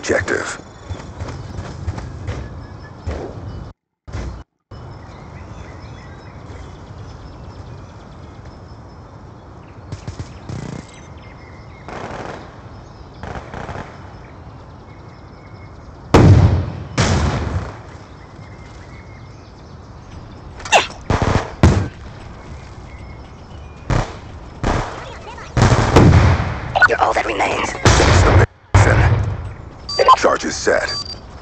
objective. You're all that remains. Charges set.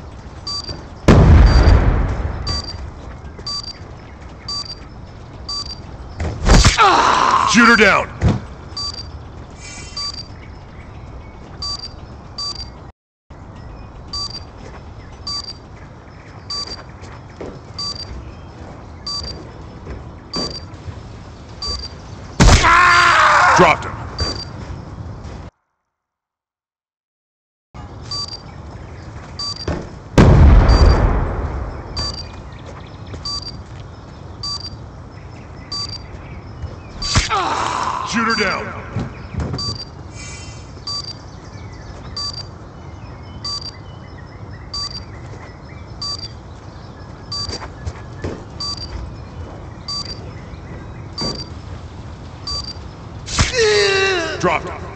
Shoot her down! Dropped him. Shoot her down. Dropped him.